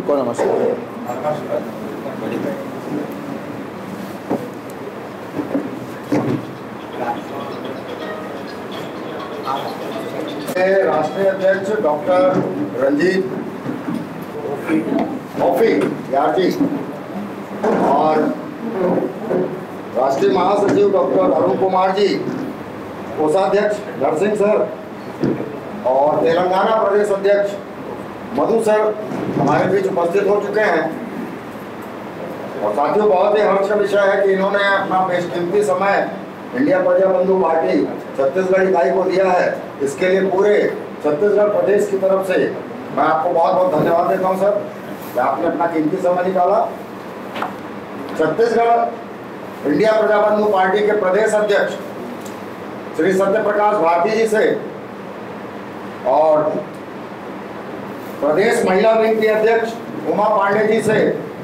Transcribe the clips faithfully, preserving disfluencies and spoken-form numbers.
सबको नमस्कार। राष्ट्रीय अध्यक्ष डॉक्टर रंजीत मौफी यार जी और राष्ट्रीय महासचिव डॉक्टर अरुण कुमार जी, कोषाध्यक्ष नरसिंह सर और तेलंगाना प्रदेश अध्यक्ष मधु सर हमारे बीच उपस्थित हो चुके हैं। और साथियों, बहुत ही हर्ष का विषय है कि इन्होंने अपना बेशकीमती समय इंडिया प्रजा बंधु पार्टी छत्तीसगढ़ इकाई को दिया है। इसके लिए पूरे छत्तीसगढ़ प्रदेश की तरफ से मैं आपको बहुत बहुत धन्यवाद देता हूं सर कि आपने अपना कीमती समय निकाला। छत्तीसगढ़ इंडिया प्रजा बंधु पार्टी के प्रदेश अध्यक्ष श्री सत्य प्रकाश भारती जी से और प्रदेश महिला विंग की अध्यक्ष उमा पांडे जी से,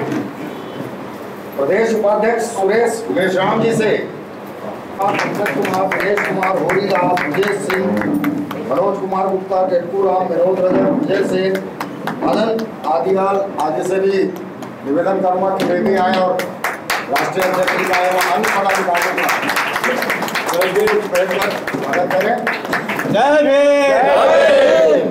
प्रदेश उपाध्यक्ष सुरेश मेश्राम जी से, पंकज कुमार, दिनेश कुमार, होरीलाल, विजय सिंह, मनोज कुमार गुप्ता, टेटकू राम, विनोद रजक, विजय सेन, आनंद आदिवाल आदि से भी निवेदन करूंगा कि वे भी आए और राष्ट्रीय अध्यक्ष जी आए और अन्य पदाधिकारियों का स्वागत करें। जय भीम।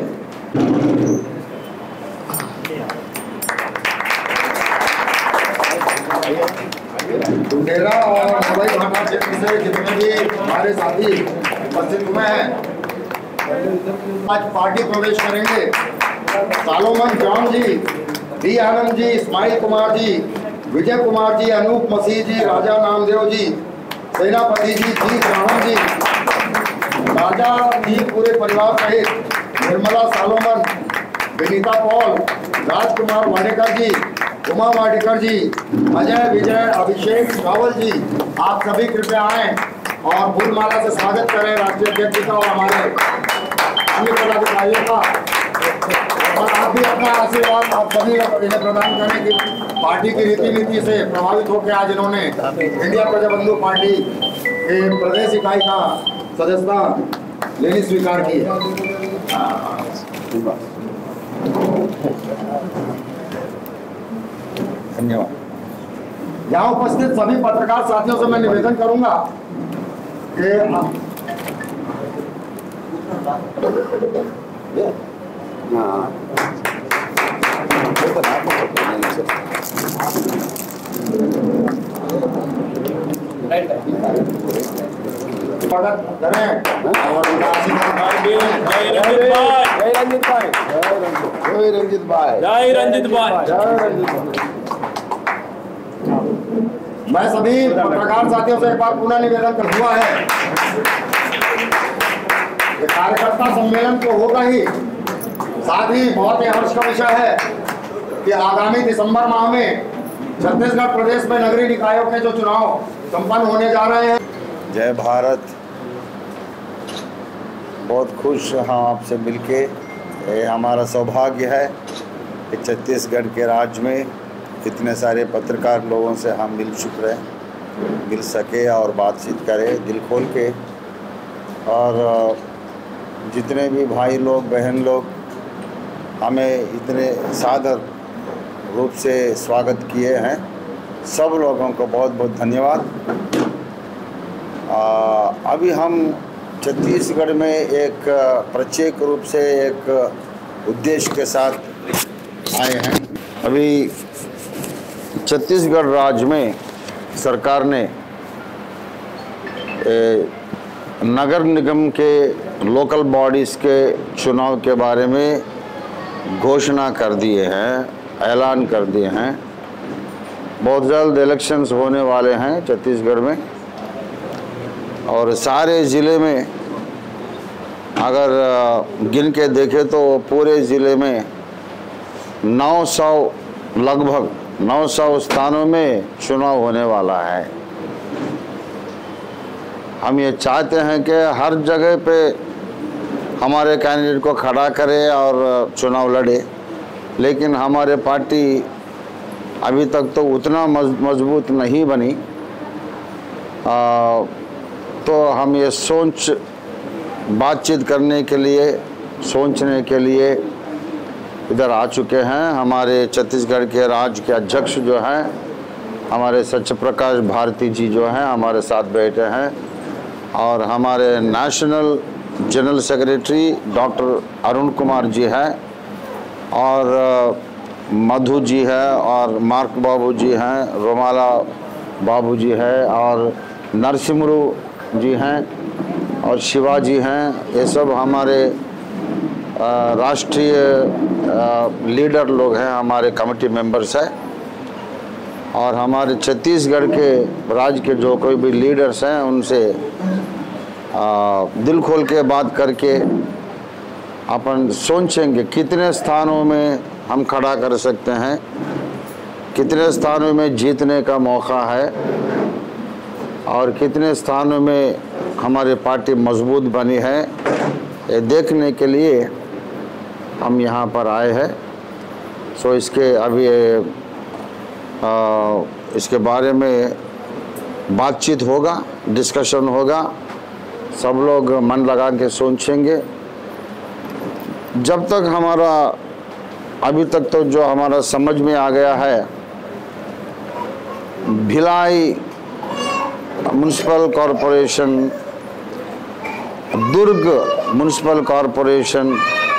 बुंदेला और हवाई घाटा क्षेत्र से जितने भी हमारे साथी उपस्थित हुए हैं आज पार्टी प्रवेश करेंगे। Solomon John ji, D Anand ji, Ismail Kumar ji, Vijay Kumar ji, Anup Masih ji, Raja Namdev ji, Senapati ji, जी रावण जी, राजा जी पूरे परिवार सहित निर्मला सालोमन, विनीता पॉल, राजकुमार वाडेकर जी, उमा वाडेकर जी, अजय विजय अभिषेक रावल जी, आप सभी कृपया आए और फूलमाला से स्वागत करें राष्ट्रीय अध्यक्ष का और हमारे अन्य पदाधिकारियों का। और आप भी अपना आशीर्वाद आप सभी इन्हें प्रदान करें कि पार्टी की रीति नीति से प्रभावित होकर आज इन्होंने इंडिया प्रजा बंधु पार्टी के प्रदेश इकाई का सदस्यता लेनी स्वीकार की है। धन्यवाद। यहाँ उपस्थित सभी पत्रकार साथियों से मैं निवेदन करूंगा कि स्वागत करें और उनका आशीर्वाद। जय रंजित भाई, जय रंजित भाई, जय रंजित भाई, जय रंजित भाई, जय रंजित भाई। मैं सभी पत्रकार साथियों से एक बार पुनः निवेदन कर हुआ है कि कार्यकर्ता सम्मेलन तो होगा ही, साथ ही बहुत ही हर्ष का विषय है कि आगामी दिसंबर माह में छत्तीसगढ़ प्रदेश में नगरीय निकायों के जो चुनाव संपन्न होने जा रहे हैं। जय भारत। बहुत खुश हाँ आपसे मिलके। ये हमारा सौभाग्य है कि छत्तीसगढ़ के राज्य में इतने सारे पत्रकार लोगों से हम मिल चुके रहे मिल सके और बातचीत करें दिल खोल के। और जितने भी भाई लोग बहन लोग हमें इतने सादर रूप से स्वागत किए हैं, सब लोगों को बहुत बहुत धन्यवाद। आ, अभी हम छत्तीसगढ़ में एक प्रत्येक रूप से एक उद्देश्य के साथ आए हैं। अभी छत्तीसगढ़ राज्य में सरकार ने ए, नगर निगम के लोकल बॉडीज़ के चुनाव के बारे में घोषणा कर दिए हैं, ऐलान कर दिए हैं। बहुत जल्द इलेक्शंस होने वाले हैं छत्तीसगढ़ में और सारे ज़िले में अगर गिन के देखें तो पूरे ज़िले में नौ सौ लगभग नौ सौ स्थानों में चुनाव होने वाला है। हम ये चाहते हैं कि हर जगह पे हमारे कैंडिडेट को खड़ा करें और चुनाव लड़े, लेकिन हमारे पार्टी अभी तक तो उतना मजबूत नहीं बनी। आ, तो हम ये सोच बातचीत करने के लिए सोचने के लिए इधर आ चुके हैं। हमारे छत्तीसगढ़ के राज्य के अध्यक्ष जो हैं हमारे सत्यप्रकाश भारती जी जो हैं हमारे साथ बैठे हैं, और हमारे national general secretary doctor Arun Kumar ji हैं, और मधु जी है, और मार्क बाबू जी हैं, रोमाला बाबू जी है, और नरसिम्हरू जी हैं, और शिवा जी हैं। ये सब हमारे राष्ट्रीय लीडर लोग हैं, हमारे कमेटी मेंबर्स हैं। और हमारे छत्तीसगढ़ के राज्य के जो कोई भी लीडर्स हैं उनसे आ, दिल खोल के बात करके अपन सोचेंगे कितने स्थानों में हम खड़ा कर सकते हैं, कितने स्थानों में जीतने का मौका है, और कितने स्थानों में हमारी पार्टी मजबूत बनी है, ये देखने के लिए हम यहाँ पर आए हैं। सो इसके अभी आ, इसके बारे में बातचीत होगा, डिस्कशन होगा, सब लोग मन लगा के सोचेंगे। जब तक हमारा अभी तक तो जो हमारा समझ में आ गया है, Bhilai municipal corporation, Durg municipal corporation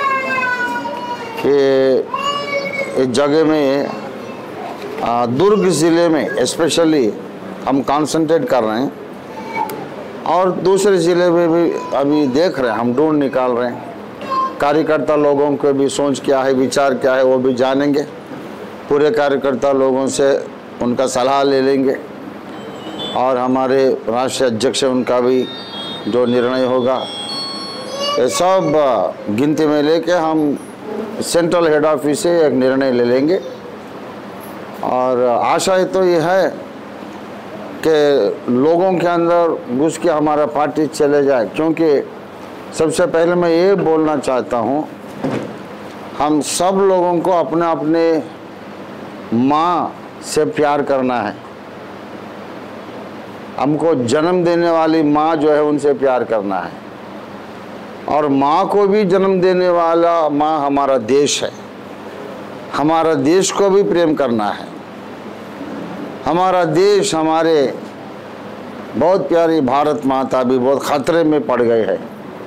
के इस जगह में, दुर्ग ज़िले में स्पेशली हम कंसंट्रेट कर रहे हैं, और दूसरे ज़िले में भी अभी देख रहे हैं, हम ढूंढ निकाल रहे हैं। कार्यकर्ता लोगों के भी सोच क्या है, विचार क्या है, वो भी जानेंगे। पूरे कार्यकर्ता लोगों से उनका सलाह ले लेंगे, और हमारे राष्ट्रीय अध्यक्ष उनका भी जो निर्णय होगा ये सब गिनती में लेके हम सेंट्रल हेड ऑफिस से एक निर्णय ले लेंगे। और आशा तो ये है कि लोगों के अंदर घुस के हमारा पार्टी चले जाए, क्योंकि सबसे पहले मैं ये बोलना चाहता हूँ, हम सब लोगों को अपने अपने माँ से प्यार करना है। हमको जन्म देने वाली माँ जो है उनसे प्यार करना है, और माँ को भी जन्म देने वाला माँ हमारा देश है। हमारा देश को भी प्रेम करना है। हमारा देश, हमारे बहुत प्यारी भारत माता भी बहुत खतरे में पड़ गए है।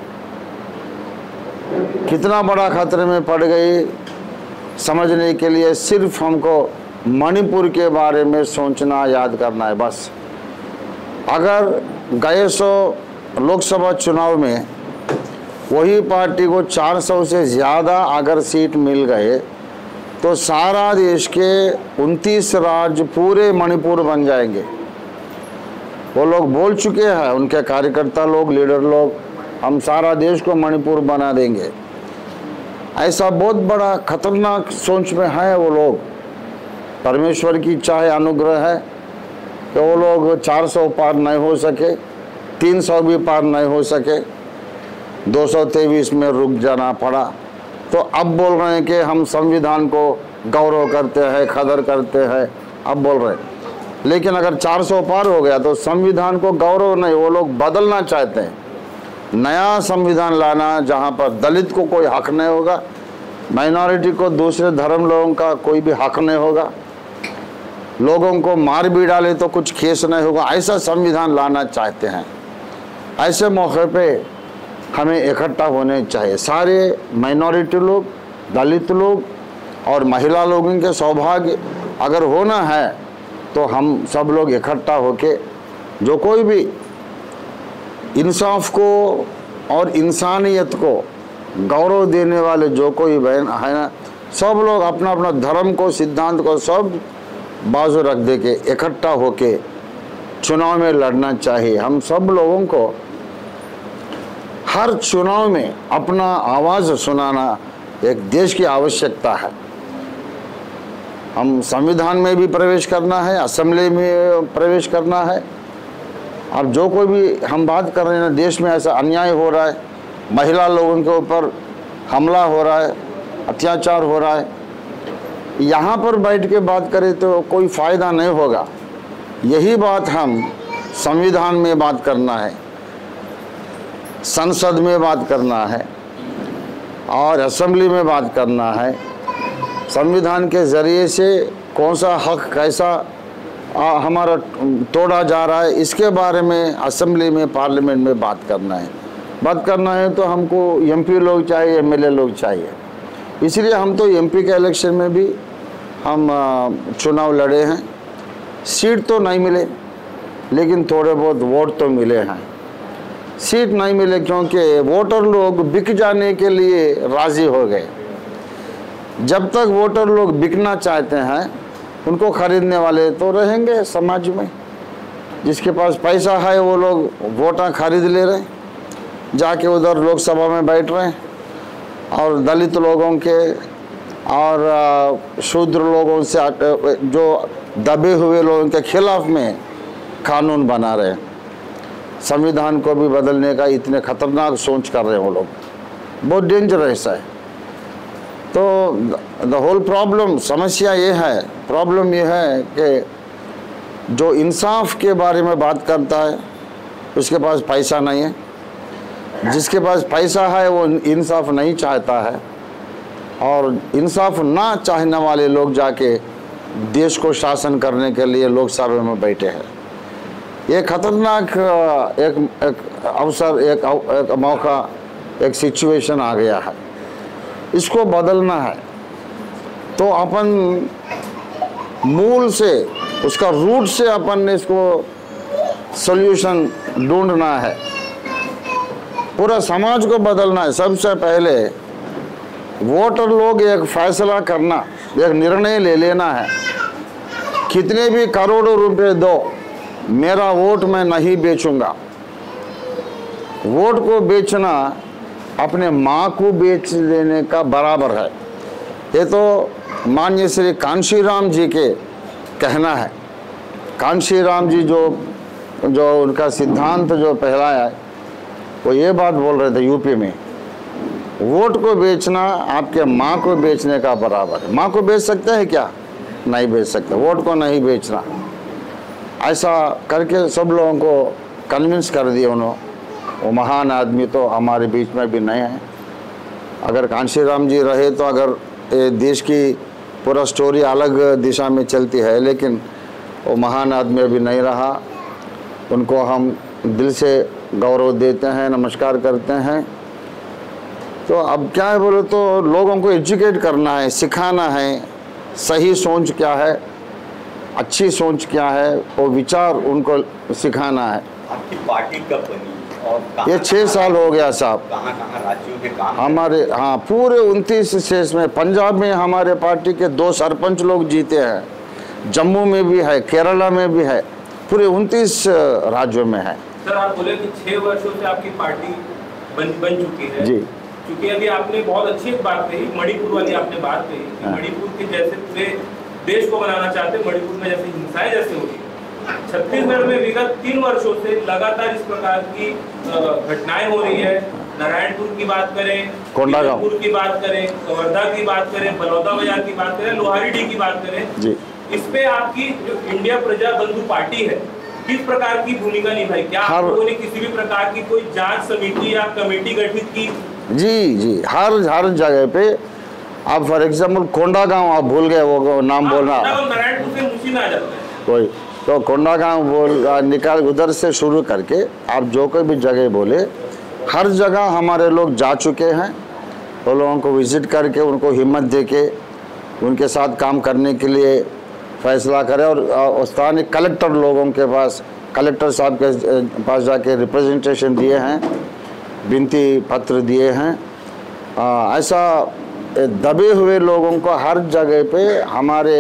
कितना बड़ा खतरे में पड़ गई समझने के लिए सिर्फ हमको मणिपुर के बारे में सोचना, याद करना है बस। अगर गए सौ लोकसभा चुनाव में वही पार्टी को चार सौ से ज़्यादा अगर सीट मिल गए तो सारा देश के उनतीस राज्य पूरे मणिपुर बन जाएंगे। वो लोग बोल चुके हैं, उनके कार्यकर्ता लोग, लीडर लोग, हम सारा देश को मणिपुर बना देंगे। ऐसा बहुत बड़ा खतरनाक सोच में है वो लोग। परमेश्वर की चाहे अनुग्रह है कि वो लोग चार सौ पार नहीं हो सके, तीन सौ भी पार नहीं हो सके, दो सौ तेईस में रुक जाना पड़ा। तो अब बोल रहे हैं कि हम संविधान को गौरव करते हैं, कदर करते हैं, अब बोल रहे हैं। लेकिन अगर चार सौ पार हो गया तो संविधान को गौरव नहीं, वो लोग बदलना चाहते हैं, नया संविधान लाना जहाँ पर दलित को कोई हक नहीं होगा, माइनॉरिटी को, दूसरे धर्म लोगों का कोई भी हक नहीं होगा, लोगों को मार भी डाले तो कुछ केस नहीं होगा, ऐसा संविधान लाना चाहते हैं। ऐसे मौके पे हमें इकट्ठा होने चाहिए। सारे माइनॉरिटी लोग, दलित लोग और महिला लोगों के सौभाग्य अगर होना है तो हम सब लोग इकट्ठा होके जो कोई भी इंसाफ को और इंसानियत को गौरव देने वाले जो कोई बहन है ना, सब लोग अपना अपना धर्म को, सिद्धांत को सब बाजू रख दे के इकट्ठा होके चुनाव में लड़ना चाहिए। हम सब लोगों को हर चुनाव में अपना आवाज़ सुनाना एक देश की आवश्यकता है। हम संविधान में भी प्रवेश करना है, असेंबली में प्रवेश करना है। अब जो कोई भी हम बात कर रहे हैं, देश में ऐसा अन्याय हो रहा है, महिला लोगों के ऊपर हमला हो रहा है, अत्याचार हो रहा है, यहाँ पर बैठ के बात करें तो कोई फ़ायदा नहीं होगा। यही बात हम संविधान में बात करना है, संसद में बात करना है और असेंबली में बात करना है, संविधान के ज़रिए से कौन सा हक कैसा आ, हमारा तोड़ा जा रहा है, इसके बारे में असेंबली में, पार्लियामेंट में बात करना है। बात करना है तो हमको एमपी लोग चाहिए, एमएलए लोग चाहिए। इसलिए हम तो एमपी के इलेक्शन में भी हम आ, चुनाव लड़े हैं। सीट तो नहीं मिले, लेकिन थोड़े बहुत वोट तो मिले हैं। सीट नहीं मिले क्योंकि वोटर लोग बिक जाने के लिए राज़ी हो गए। जब तक वोटर लोग बिकना चाहते हैं, उनको खरीदने वाले तो रहेंगे समाज में। जिसके पास पैसा है वो लोग वोटा खरीद ले रहे हैं, जाके उधर लोकसभा में बैठ रहे हैं, और दलित लोगों के और शूद्र लोगों से जो दबे हुए लोगों के खिलाफ में कानून बना रहे हैं। संविधान को भी बदलने का इतने खतरनाक सोच कर रहे हैं वो लोग, बहुत डेंजरस है। तो द होल प्रॉब्लम, समस्या ये है, प्रॉब्लम ये है कि जो इंसाफ के बारे में बात करता है उसके पास पैसा नहीं है, जिसके पास पैसा है वो इंसाफ नहीं चाहता है, और इंसाफ ना चाहने वाले लोग जाके देश को शासन करने के लिए लोकसभा में बैठे हैं। ये खतरनाक एक, एक अवसर, एक, एक मौका, एक सिचुएशन आ गया है। इसको बदलना है तो अपन मूल से, उसका रूट से अपन ने इसको सॉल्यूशन ढूंढना है। पूरा समाज को बदलना है। सबसे पहले वोटर लोग एक फैसला करना, एक निर्णय ले लेना है, कितने भी करोड़ों रुपए दो, मेरा वोट मैं नहीं बेचूंगा। वोट को बेचना अपने माँ को बेच देने का बराबर है। ये तो माननीय श्री कांशीराम जी के कहना है। कांशीराम जी जो जो उनका सिद्धांत जो फैलाया है, वो ये बात बोल रहे थे यूपी में, वोट को बेचना आपके माँ को बेचने का बराबर है। माँ को बेच सकते हैं क्या? नहीं बेच सकते। वोट को नहीं बेचना, ऐसा करके सब लोगों को कन्विंस कर दिया उन्होंने। वो महान आदमी तो हमारे बीच में भी नहीं है। अगर कांशीराम जी रहे तो अगर देश की पूरा स्टोरी अलग दिशा में चलती है, लेकिन वो महान आदमी अभी नहीं रहा। उनको हम दिल से गौरव देते हैं, नमस्कार करते हैं। तो अब क्या है बोले तो लोगों को एजुकेट करना है, सिखाना है, सही सोच क्या है, अच्छी सोच क्या है, वो विचार उनको सिखाना है। आपकी पार्टी कब बनी और ये छः साल हो गया साहब। कहाँ कहाँ राज्यों के काम हमारे हाँ पूरे उनतीस स्टेट में, पंजाब में हमारे पार्टी के दो सरपंच लोग जीते हैं, जम्मू में भी है, केरला में भी है, पूरे उनतीस राज्यों में है। सर आप बोले कि छह वर्षों से आपकी पार्टी बन बन चुकी है जी। क्योंकि अभी आपने बहुत अच्छी एक बात कही, मणिपुर वाली आपने बात कही कि हाँ। मणिपुर के जैसे पूरे देश को बनाना चाहते, मणिपुर में जैसे हिंसाएं जैसे हो रही, छत्तीसगढ़ में विगत तीन वर्षों से लगातार इस प्रकार की घटनाएं हो रही है। नारायणपुर की बात करें, कोंडागांव की बात करें, वर्धा की बात करें, बलौदा बाजार की बात करें, लोहारीडी की बात करें जी। इस पे आपकी जो इंडिया प्रजा बंधु पार्टी है किस प्रकार की भूमिका निभाई? क्या आप लोगों ने किसी भी प्रकार की कोई जांच समिति या कमेटी गठित की? जी जी, हर हर जगह पे आप फॉर एग्जाम्पल कोंडागांव आप भूल गए, वो नाम बोलना, नारायणपुर से मुझी में आ जाता है कोई तो कोंडागांव बोल निकाल, उधर से शुरू करके आप जो कोई भी जगह बोले, हर जगह हमारे लोग जा चुके हैं। वो लोगों को विजिट करके उनको हिम्मत दे के उनके साथ काम करने के लिए फैसला करें, और स्थानीय कलेक्टर लोगों के पास, कलेक्टर साहब के पास जाके रिप्रेजेंटेशन दिए हैं, विनती पत्र दिए हैं। आ, ऐसा दबे हुए लोगों को हर जगह पे हमारे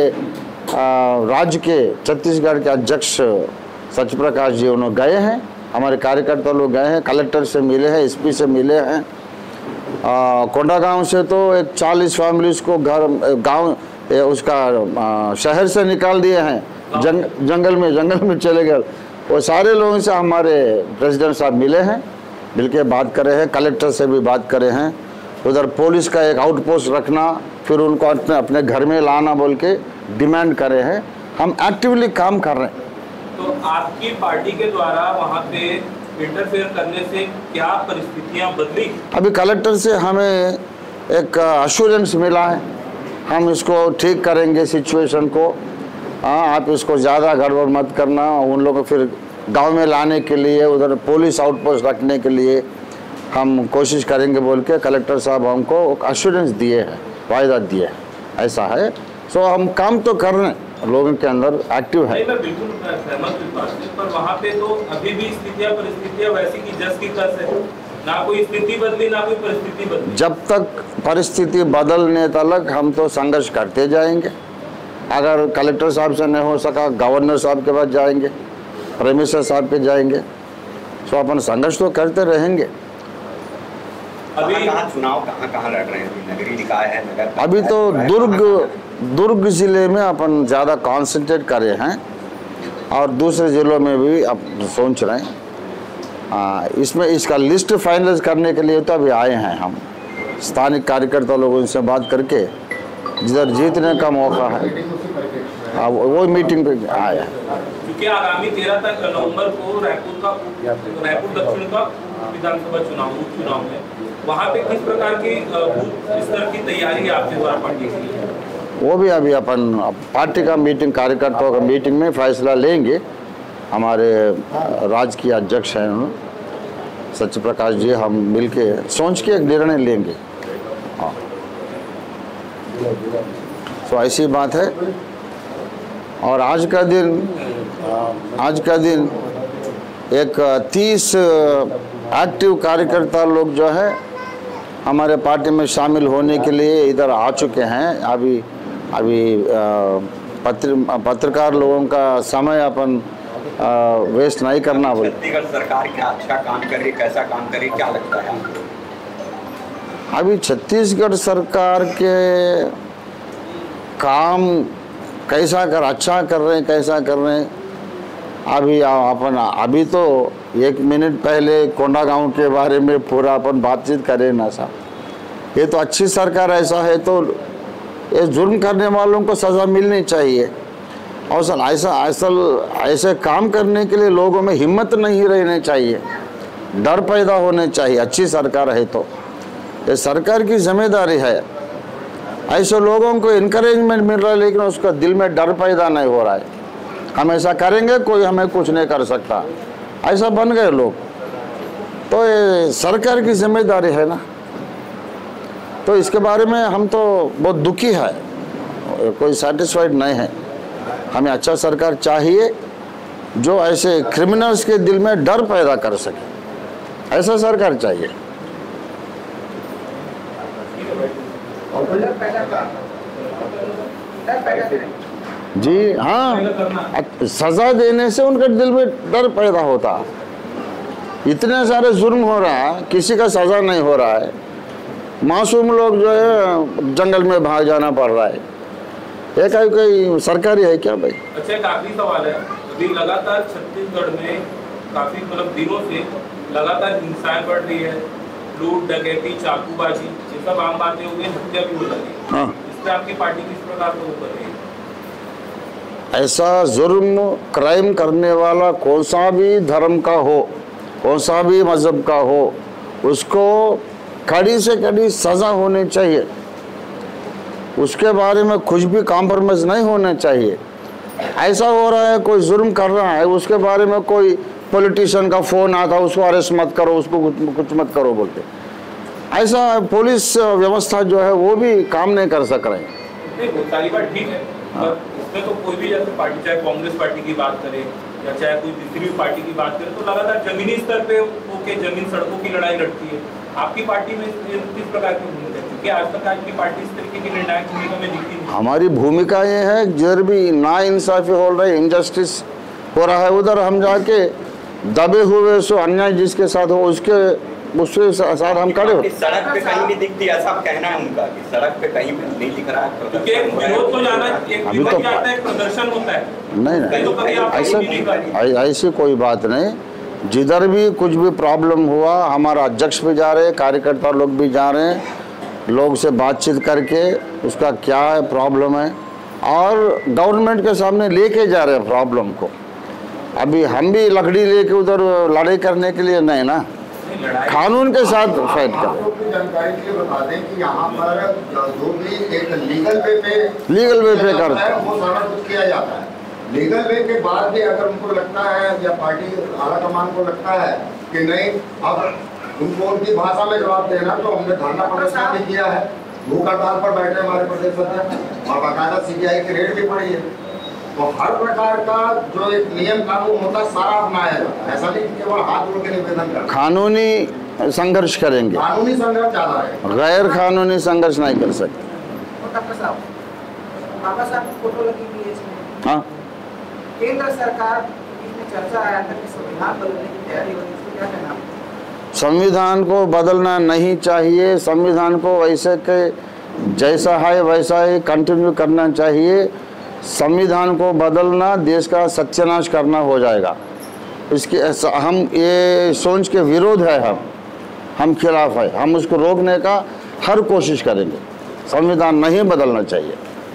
राज्य के छत्तीसगढ़ के अध्यक्ष सत्यप्रकाश जी उन्होंने गए हैं, हमारे कार्यकर्ता लोग गए हैं, कलेक्टर से मिले हैं, एसपी से मिले हैं। कोंडागांव से तो एक चालीस फैमिलीज को घर गांव उसका आ, शहर से निकाल दिए हैं, जंग, जंगल में जंगल में चले गए। वो सारे लोगों से हमारे प्रेसिडेंट साहब मिले हैं, मिल के बात करे हैं, कलेक्टर से भी बात करे हैं। उधर पुलिस का एक आउटपोस्ट रखना, फिर उनको अपने अपने घर में लाना बोल के डिमांड करे हैं। हम एक्टिवली काम कर रहे हैं। तो आपकी पार्टी के द्वारा वहाँ पे इंटरफेयर करने से क्या परिस्थितियाँ बदली? अभी कलेक्टर से हमें एक अश्योरेंस मिला है, हम इसको ठीक करेंगे सिचुएशन को। हाँ, आप इसको ज़्यादा गड़बड़ मत करना। उन लोगों को फिर गांव में लाने के लिए उधर पुलिस आउटपोस्ट रखने के लिए हम कोशिश करेंगे बोल के कलेक्टर साहब हमको एश्योरेंस दिए हैं, वायदा दिए हैं। ऐसा है, सो हम काम तो कर रहे हैं, लोगों के अंदर एक्टिव है। नहीं, मैं बिल्कुल सहमत इस बात से, पर वहाँ पे तो अभी भी स्थितियाँ परिस्थितियाँ वैसी की जस की तस है, ना कोई स्थिति बदली ना कोई परिस्थिति बदली। जब तक परिस्थिति बदलने तक हम तो संघर्ष करते जाएंगे। अगर कलेक्टर साहब से नहीं हो सका, गवर्नर साहब के पास जाएंगे, प्राइम मिनिस्टर साहब के जाएंगे, तो अपन संघर्ष तो करते रहेंगे। अभी कहाँ चुनाव कहाँ कहाँ लड़ रहे हैं? नगरीय निकाय है, नगर अभी तो दुर्ग दुर्ग जिले में अपन ज़्यादा कॉन्सेंट्रेट करे हैं और दूसरे ज़िलों में भी अब सोच रहे हैं। आ, इसमें इसका लिस्ट फाइनलाइज करने के लिए तो अभी आए हैं हम, स्थानिक कार्यकर्ता लोगों से बात करके जिधर जीतने का मौका है आ, वो मीटिंग पे आया है। क्योंकि आगामी तेरह तक नवंबर को रायपुर का रायपुर दक्षिण का विधानसभा चुनाव उपचुनाव है, वहाँ पे किस प्रकार की बूथ स्तर की तैयारी है आपके द्वारा पार्टी के लिए? वो भी अभी अपन पार्टी का मीटिंग, कार्यकर्ताओं का मीटिंग में फैसला लेंगे। हमारे राज्य के अध्यक्ष हैं सत्य प्रकाश जी, हम मिलके सोच के एक निर्णय लेंगे। हाँ, तो ऐसी बात है। और आज का दिन आज का दिन एक तीस एक्टिव कार्यकर्ता लोग जो है हमारे पार्टी में शामिल होने के लिए इधर आ चुके हैं। अभी अभी पत्र पत्रकार लोगों का समय अपन वेस्ट नहीं करना बोले। छत्तीसगढ़ सरकार क्या अच्छा काम कर रही, कैसा काम कर रही, क्या लगता है? अभी छत्तीसगढ़ सरकार के काम कैसा कर अच्छा कर रहे हैं, कैसा कर रहे हैं, अभी अपन अभी तो एक मिनट पहले कोंडागांव के बारे में पूरा अपन बातचीत करें ना साहब। ये तो अच्छी सरकार ऐसा है तो ये जुर्म करने वालों को सज़ा मिलनी चाहिए। और सल ऐसा ऐसा ऐसे काम करने के लिए लोगों में हिम्मत नहीं रहनी चाहिए, डर पैदा होने चाहिए। अच्छी सरकार है तो ये सरकार की जिम्मेदारी है। ऐसे लोगों को इनकरेजमेंट मिल रहा है लेकिन उसका दिल में डर पैदा नहीं हो रहा है, हम ऐसा करेंगे कोई हमें कुछ नहीं कर सकता, ऐसा बन गए लोग। तो ये सरकार की जिम्मेदारी है ना, तो इसके बारे में हम तो बहुत दुखी है, कोई सेटिस्फाइड नहीं है। हमें अच्छा सरकार चाहिए जो ऐसे क्रिमिनल्स के दिल में डर पैदा कर सके, ऐसा सरकार चाहिए। जी हाँ, सजा देने से उनके दिल में डर पैदा होता। इतने सारे जुर्म हो रहा है, किसी का सजा नहीं हो रहा है, मासूम लोग जो है जंगल में भाग जाना पड़ रहा है। ये कोई कोई सरकारी है क्या भाई? अच्छा, एक आखिरी सवाल है। अभी लगातार छत्तीसगढ़ में काफी मतलब दिनों से लगातार हिंसाएं बढ़ रही है, लूट डकैती चाकूबाजी ये सब आम बातें हो गई, हत्या भी हो रही है। हाँ, इस पर आपकी पार्टी किस प्रकार से कर रही है? ऐसा जुर्म क्राइम करने वाला कौन सा भी धर्म का हो, कौन सा भी मजहब का हो, उसको कड़ी से कड़ी सज़ा होनी चाहिए। उसके बारे में कुछ भी कॉम्प्रोमाइज़ नहीं होना चाहिए। ऐसा हो रहा है कोई जुर्म कर रहा है, उसके बारे में कोई पॉलिटिशियन का फ़ोन आता उसको अरेस्ट मत करो, उसको कुछ कुछ मत करो बोलते, ऐसा पुलिस व्यवस्था जो है वो भी काम नहीं कर सक रहे हैं। नहीं, वो सारी बात ठीक है, पर इसमें तो कोई भी जैसे पार्टी, चाहे कांग्रेस पार्टी की बात करें या चाहे कोई दूसरी भी पार्टी की बात करें, तो लगातार जमीनी स्तर पे होके जमीन सड़कों की लड़ाई लड़ती है। आपकी पार्टी में किस प्रकार की भूमिका है? क्योंकि आज तक आपकी पार्टी इस तरीके की निर्णायक भूमिका में दिखती नहीं। हमारी भूमिका ये है जिधर भी ना इंसाफी हो रही है, इनजस्टिस हो रहा है, उधर हम जाके दबे हुए सो अन्याय जिसके साथ हो उसके उसके साथ हम खड़े हो। सड़क पे कहीं नहीं दिखती, ऐसा कहना है उनका कि सड़क पे कहीं नहीं दिख रहा है। क्योंकि विरोध तो जाना, एक अभी तो जाता है, प्रदर्शन होता है। नहीं कहीं तो कहीं आप नहीं, नहीं कर रही। ऐसा ऐसी कोई बात नहीं। जिधर भी कुछ भी प्रॉब्लम हुआ हमारा अध्यक्ष भी जा रहे हैं, कार्यकर्ता लोग भी जा रहे हैं, लोग से बातचीत करके उसका क्या है प्रॉब्लम है और गवर्नमेंट के सामने लेके जा रहे हैं प्रॉब्लम को। अभी हम भी लकड़ी लेके उधर लड़ाई करने के लिए नहीं ना, लड़ाई कानून के साथ फाइट करें। आप लोग की जानकारी के लिए बता दें कि यहाँ पर जो भी एक लीगल वे पे लीगल वे पे किया कर जाता है, वो सारा कुछ किया जाता है। लीगल वे के बाद भी अगर उनको लगता है या पार्टी आला कमान को लगता है कि नहीं अब उनको उनकी भाषा में जवाब देना, तो हमने धरना प्रदर्शन भी किया है, भूख हड़ताल पर बैठे हमारे प्रदेश अध्यक्ष और बाकायदा सीबीआई की रेड भी पड़ी है। तो हर प्रकार का जो एक नियम कानून होता है सारा अपनाया जाता है, ऐसा नहीं केवल हाथ जोड़ के निवेदन करना। कानूनी संघर्ष करेंगे, कानूनी संघर्ष ज्यादा है, गैर कानूनी संघर्ष नहीं कर सकते। डॉक्टर साहब, बाबा साहब की फोटो लगी हुई है इसमें। हाँ, केंद्र सरकार इसमें चर्चा आया था कि संविधान बदलने की तैयारी हो रही है, इसको क्या कहना है? संविधान को बदलना नहीं चाहिए। संविधान को वैसे के जैसा है वैसा ही कंटिन्यू करना चाहिए। संविधान को बदलना देश का सत्यानाश करना हो जाएगा। इसके हम ये सोच के विरोध है, हम हम खिलाफ है। हम उसको रोकने का हर कोशिश करेंगे। संविधान नहीं बदलना चाहिए।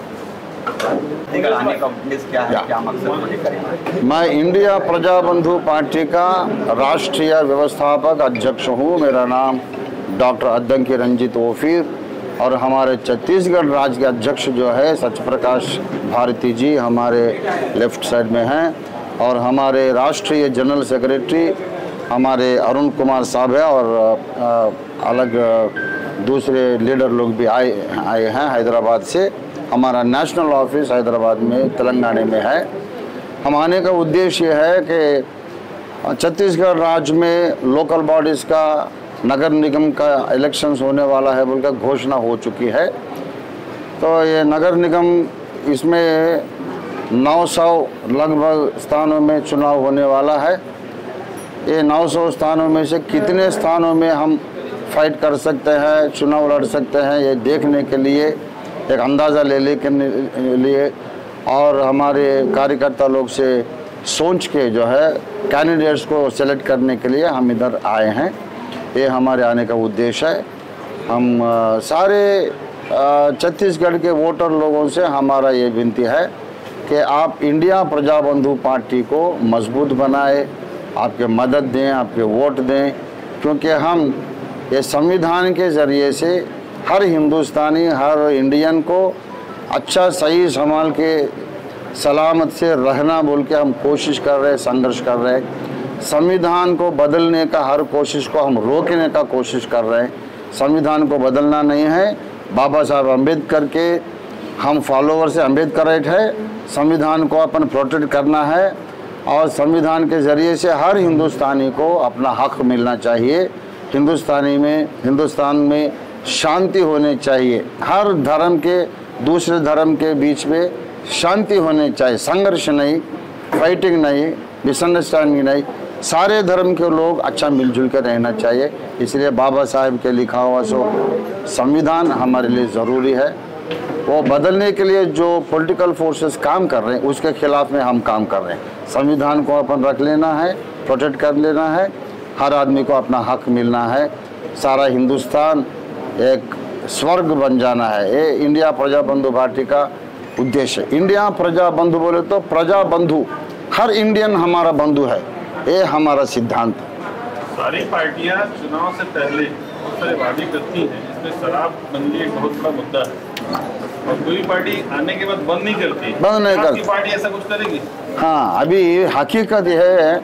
आने का उद्देश्य क्या है, क्या मकसद को लेकर? मैं इंडिया प्रजा बंधु पार्टी का राष्ट्रीय व्यवस्थापक अध्यक्ष हूँ। मेरा नाम डॉक्टर अद्दंकी रंजीत ओफिर और हमारे छत्तीसगढ़ राज्य के अध्यक्ष जो है सत्यप्रकाश भारती जी हमारे लेफ्ट साइड में हैं, और हमारे राष्ट्रीय जनरल सेक्रेटरी हमारे अरुण कुमार साहब है, और आ, अलग दूसरे लीडर लोग भी आए आए हैं हैदराबाद से। हमारा नेशनल ऑफिस हैदराबाद में तेलंगाना में है। हम आने का उद्देश्य है कि छत्तीसगढ़ राज्य में लोकल बॉडीज़ का नगर निगम का इलेक्शंस होने वाला है बोलकर घोषणा हो चुकी है। तो ये नगर निगम इसमें नौ सौ लगभग स्थानों में चुनाव होने वाला है। ये नौ सौ स्थानों में से कितने स्थानों में हम फाइट कर सकते हैं, चुनाव लड़ सकते हैं, ये देखने के लिए एक अंदाज़ा ले ले के लिए और हमारे कार्यकर्ता लोग से सोच के जो है कैंडिडेट्स को सेलेक्ट करने के लिए हम इधर आए हैं। ये हमारे आने का उद्देश्य है। हम आ, सारे छत्तीसगढ़ के वोटर लोगों से हमारा ये विनती है कि आप इंडिया प्रजा बंधु पार्टी को मजबूत बनाए, आपके मदद दें, आपके वोट दें, क्योंकि हम ये संविधान के ज़रिए से हर हिंदुस्तानी हर इंडियन को अच्छा सही संभाल के सलामत से रहना बोल के हम कोशिश कर रहे हैं, संघर्ष कर रहे हैं। संविधान को बदलने का हर कोशिश को हम रोकने का कोशिश कर रहे हैं। संविधान को बदलना नहीं है, बाबा साहब अम्बेडकर के हम फॉलोवर से अम्बेडकराइट है। संविधान को अपन प्रोटेक्ट करना है और संविधान के ज़रिए से हर हिंदुस्तानी को अपना हक मिलना चाहिए। हिंदुस्तानी में हिंदुस्तान में शांति होनी चाहिए। हर धर्म के दूसरे धर्म के बीच में शांति होनी चाहिए, संघर्ष नहीं, फाइटिंग नहीं, मिसअंडरस्टैंडिंग नहीं। सारे धर्म के लोग अच्छा मिलजुल कर रहना चाहिए। इसलिए बाबा साहब के लिखा हुआ सो संविधान हमारे लिए ज़रूरी है। वो बदलने के लिए जो पॉलिटिकल फोर्सेस काम कर रहे हैं उसके खिलाफ में हम काम कर रहे हैं। संविधान को अपन रख लेना है, प्रोटेक्ट कर लेना है, हर आदमी को अपना हक मिलना है। सारा हिंदुस्तान एक स्वर्ग बन जाना है। ये इंडिया प्रजा बंधु पार्टी का उद्देश्य। इंडिया प्रजा बंधु बोले तो प्रजा बंधु, हर इंडियन हमारा बंधु है, ये हमारा सिद्धांत है। सारी पार्टियां चुनाव से पहले बहुत सारे वादे करती हैं, इसमें शराबबंदी एक बहुत बड़ा मुद्दा है और कोई पार्टी आने के बाद बंद नहीं करती। बंद नहीं करती। आपकी पार्टी ऐसा कुछ करेगी? हाँ, अभी हकीकत यह है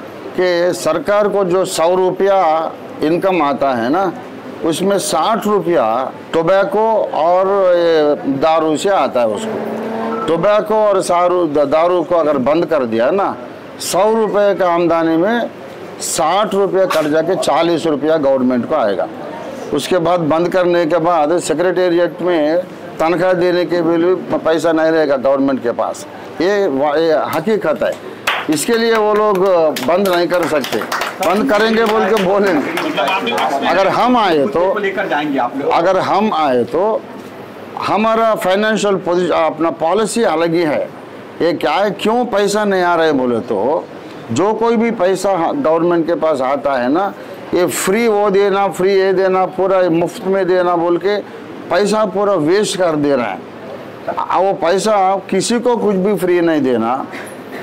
कि सरकार को जो सौ रुपया इनकम आता है ना, उसमें साठ रुपया टोबैको और दारू से आता है। उसको टोबैको और सारू दारू को अगर बंद कर दिया ना, सौ रुपये का आमदनी में साठ रुपये कट जाके चालीस रुपया गवर्नमेंट को आएगा। उसके बाद बंद करने के बाद सेक्रेटेरिएट में तनख्वाह देने के भी पैसा नहीं रहेगा गवर्नमेंट के पास। ये, ये हकीकत है। इसके लिए वो लोग बंद नहीं कर सकते। बंद करेंगे बोल के बोलेंगे। अगर हम आए तो लेकर जाएंगे आप लोग। अगर हम आए तो हमारा फाइनेंशियल पोजीशन अपना पॉलिसी अलग ही है। ये क्या है, क्यों पैसा नहीं आ रहा है बोले तो जो कोई भी पैसा गवर्नमेंट के पास आता है ना, ये फ्री वो देना, फ्री ये देना, पूरा मुफ्त में देना बोल के पैसा पूरा वेस्ट कर दे रहे हैं। वो पैसा किसी को कुछ भी फ्री नहीं देना।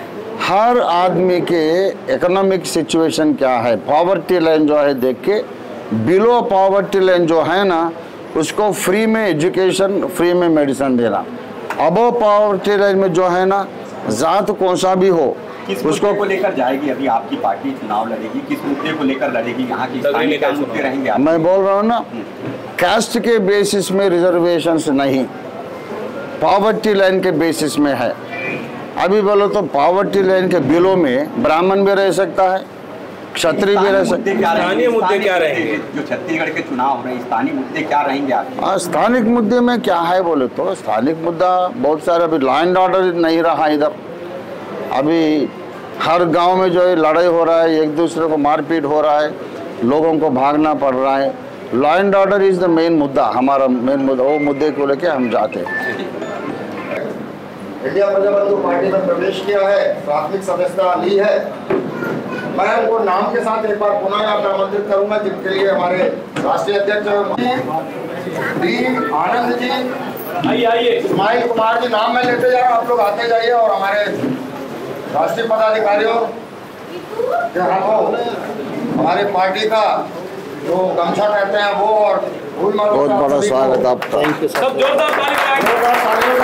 हर आदमी के इकोनॉमिक सिचुएशन क्या है, पॉवर्टी लाइन जो है देख के, बिलो पॉवर्टी लाइन जो है ना उसको फ्री में एजुकेशन, फ्री में मेडिसिन देना। अबो पॉवर्टी लाइन में जो है ना जात कौन सा भी हो किस उसको को लेकर जाएगी अभी आपकी पार्टी चुनाव लड़ेगी, किस मुद्दे को लेकर लड़ेगी, यहाँ की स्थानीय क्या मुद्दे रहेंगे आप? मैं बोल रहा हूँ ना, कास्ट के बेसिस में रिजर्वेशंस नहीं, पॉवर्टी लाइन के बेसिस में है। अभी बोलो तो पॉवर्टी लाइन के बिलो में ब्राह्मण भी रह सकता है, क्षत्रिय भी रह सकता है। स्थानीय मुद्दे क्या रहेंगे जो छत्तीसगढ़ के चुनाव हो रहे हैं, स्थानीय मुद्दे क्या रहेंगे आपके? हाँ, स्थानिक मुद्दे में क्या है बोले तो स्थानिक मुद्दा बहुत सारे, अभी लॉ एंड ऑर्डर नहीं रहा इधर। अभी हर गांव में जो है लड़ाई हो रहा है, एक दूसरे को मारपीट हो रहा है, लोगों को भागना पड़ रहा है। Law and order is the main मुद्दा, हमारा मेन मुद्दा, वो मुद्दे को लेके हम जाते हैं। इंडिया प्रजाबंधु पार्टी में प्रवेश किया है, प्राथमिक सदस्यता ली है। मैं उनको नाम के साथ एक बार पुनः आमंत्रित करूंगा, जिनके लिए हमारे राष्ट्रीय अध्यक्ष डी आनंद जी, आइए आइए, इस्माइल कुमार जी, नाम मैं लेते जा रहा हूँ, आप लोग आते जाइए। और हमारे राष्ट्रीय पदाधिकारियों के हाथों हमारे पार्टी का जो गमछा कहते हैं वो, और फूल माला, बहुत बड़ा स्वागत आपका। सब जोरदार ताली बजाएं।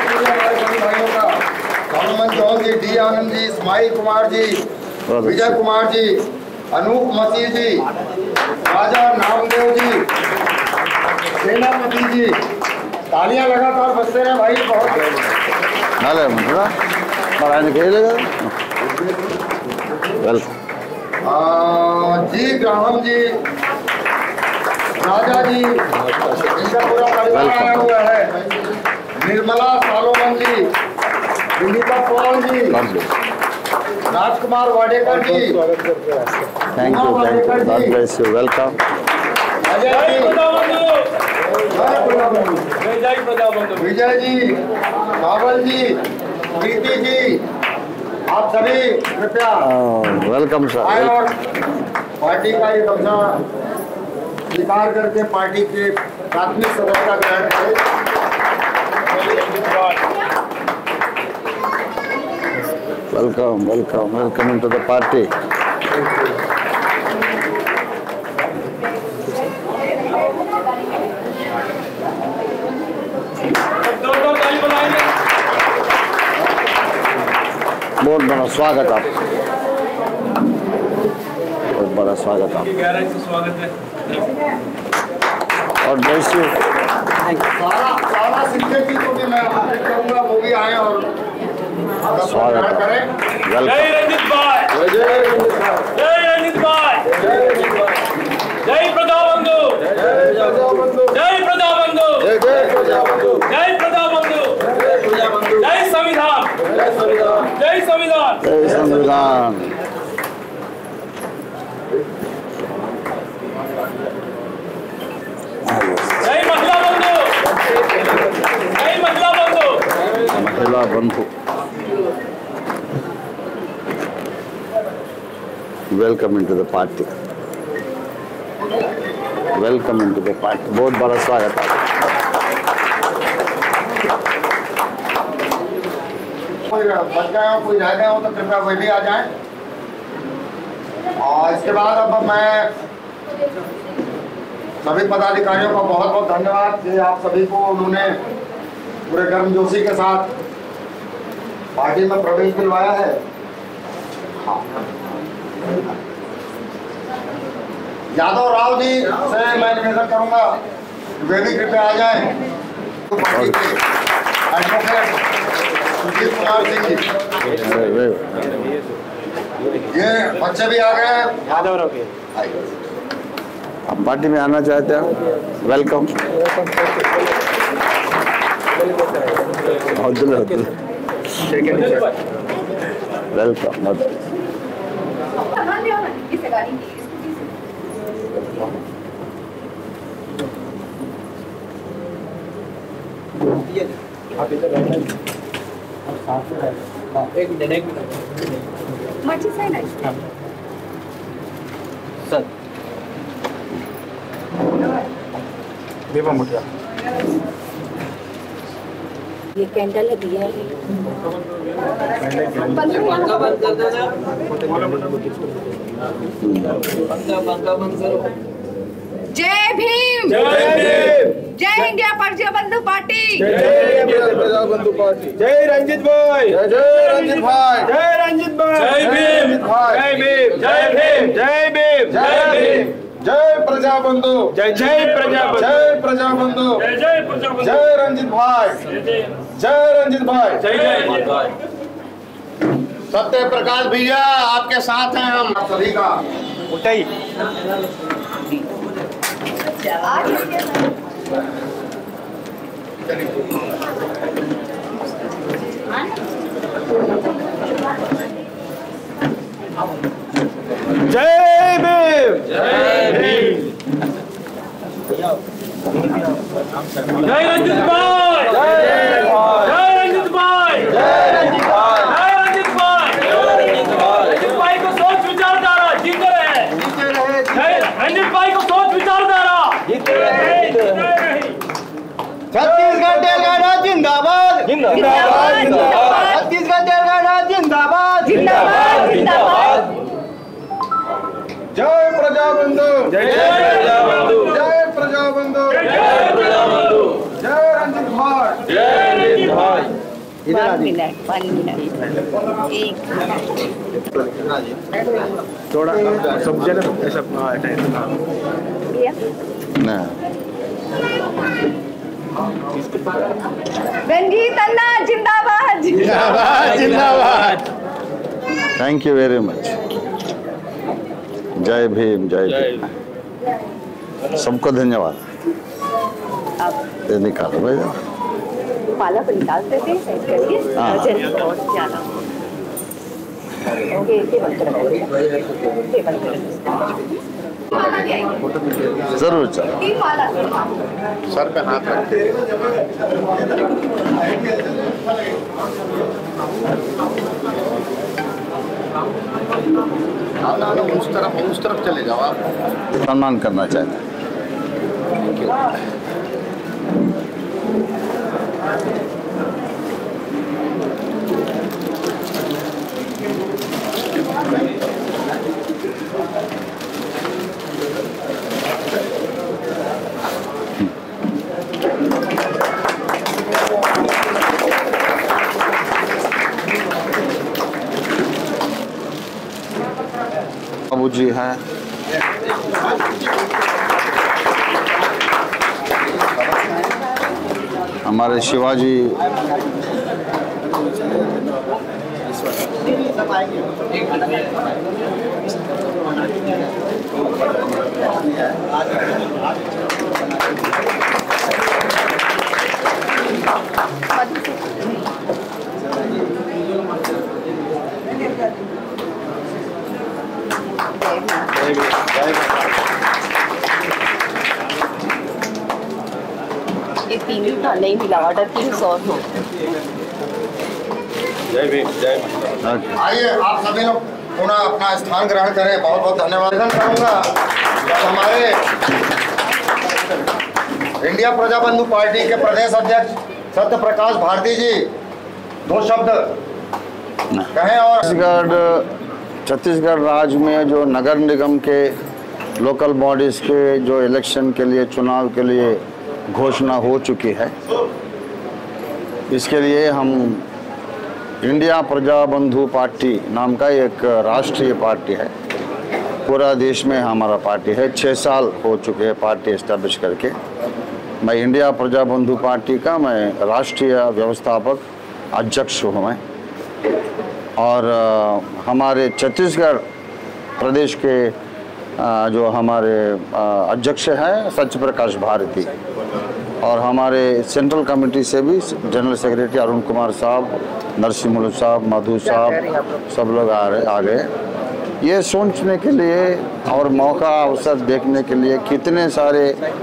Solomon John ji, D Anand ji, Ismail Kumar ji, Vijay Kumar ji, Anup Masih ji, Raja Namdev ji, Senapati ji, तालियां लगातार बजते रहे भाई। बहुत नाले मतलब पढ़ाने के लिए वेल जी ग्राहम जी, राजा जी, इनका पूरा परिवार आया हुआ है, Nirmala Solomon ji, Vinita Paul ji, Rajkumar Wadekar ji, thank you, thank you, God bless you, welcome. Ajay Jay ji, Prajabandhu, जय प्रजाबंधु, जय जय प्रजाबंधु। विजय जी, बाबल जी, प्रीति जी, आप सभी कृपया वेलकम सर। आए और पार्टी का ये कब्जा स्वीकार करके पार्टी के प्राथमिक सदस्यता ग्रहण करें। Welcome, welcome, welcome into the party. जोरदार ताली बजाएंगे। बहुत बड़ा स्वागत आप, बहुत बड़ा स्वागत आप, गहराई से स्वागत है। और ब्लेस यू। सारा सारा सिंधिया जी को भी मैं आमंत्रित करूंगा, वो भी आए और स्वागत है। करें। जय वेलकम। रंजित भाई, जय रंजित भाई, जय रंजित भाई, जय प्रजाबंधु, जय प्रजाबंधु, जय प्रजाबंधु, जय जय प्रजाबंधु, जय प्रजाबंधु, जय प्रजाबंधु, जय संविधान, जय संविधान, जय संविधान, जय संविधान। जय महिला बंधु, जय महिला बंधु, महिला बंधु, welcome into the party, welcome into the party. बहुत बड़ा स्वागत है। कोई बच गए हो, कोई रह गए हो तो कृपया वे भी आ जाएं। और इसके बाद अब मैं सभी पदाधिकारियों का बहुत बहुत धन्यवाद कि आप सभी को उन्होंने पूरे गर्मजोशी के साथ पार्टी में प्रवेश दिलवाया है। हाँ। यादव राव जी से मैं निवेदन करूंगा कि वे भी कृपया आ जाएं। तो पार्टी के एडवोकेट सुजीत कुमार सिंह जी, ये बच्चे भी आ गए। यादव राव के आप पार्टी में आना चाहते हैं, वेलकम। वेलकम। एक मिनट एक मिनट मर्जी से ना सर दीपा मुठिया ये कैंडल दिया है। जय भीम, जय भीम, जय इंडिया प्रजाबंधु पार्टी, जय इंडिया प्रजाबंधु पार्टी, जय रंजित भाई, जय रंजित भाई, जय रंजित भाई, जय भीम, जय भीम, जय भीम, जय भीम, जय भीम, जय प्रजाबंधु, जय जय प्रजाबंधु, जय प्रजाबंधु, जय जय प्रजाबंधु, जय रंजित भाई, जय रंजित भाई, जय जय। सत्य प्रकाश भैया आपके साथ हैं हम आप सभी का। उठाई जय भीम, जय भीम, जय रंजित भाई, जय भाई, जय रंजित भाई, जय रंजित भाई, जय रंजित भाई, रंजित भाई को सोच विचारधारा जीते रहे, जय रंजित भाई को सोच विचारधारा जीते रहे, जीते रहे। छत्तीसगढ़ तेलंगाना जिंदाबाद, जिंदाबाद, जिंदाबाद, छत्तीसगढ़ तेलंगाना जिंदाबाद, जिंदाबाद, जिंदाबाद। जय प्रजाबंधु, जय प्रजाबंधु, जय प्रजाबंधु, जय प्रजाबंधु, जय रंजित भाई, जय रंजित भाई। वन मिनट, वन मिनट, एक थोड़ा सब जन ऐसा रंजीत अन्ना जिंदाबाद, जिंदाबाद, जिंदाबाद। Thank you very much. जय भीम, जय भीम, सबको धन्यवाद। ये निकालो भैया, माला को निकाल देते हैं, सेट करिए, हाँ। जल्दी और जाना। ओके, ये बंद करो, ये बंद करो। जरूर चलो। तीन माला। सर पे हाथ रखते उस तरफ उस तरफ चले जाओ आप। सम्मान करना चाहते हैं। बाबू जी हैं, हमारे शिवाजी ये तीन ही था, नहीं मिला ऑर्डर तीन सौ हो। जय भीम, जय आइए आप सभी लोग पुनः अपना स्थान ग्रहण करें। बहुत बहुत धन्यवाद करूंगा। जब हमारे इंडिया प्रजाबंधु पार्टी के प्रदेश अध्यक्ष सत्य प्रकाश भारती जी दो शब्द कहें। और छत्तीसगढ़ छत्तीसगढ़ राज्य में जो नगर निगम के लोकल बॉडीज़ के जो इलेक्शन के लिए चुनाव के लिए घोषणा हो चुकी है, इसके लिए हम इंडिया प्रजाबंधु पार्टी नाम का एक राष्ट्रीय पार्टी है, पूरा देश में हमारा पार्टी है। छः साल हो चुके हैं पार्टी इस्टेब्लिश करके। मैं इंडिया प्रजाबंधु पार्टी का मैं राष्ट्रीय व्यवस्थापक अध्यक्ष हूँ मैं। और आ, हमारे छत्तीसगढ़ प्रदेश के आ, जो हमारे अध्यक्ष हैं सत्य प्रकाश भारती, और हमारे सेंट्रल कमेटी से भी जनरल सेक्रेटरी अरुण कुमार साहब, नरसिम्हा साहब, मधु साहब, सब लोग आ रहे आ गए ये सोचने के लिए और मौका अवसर देखने के लिए कितने सारे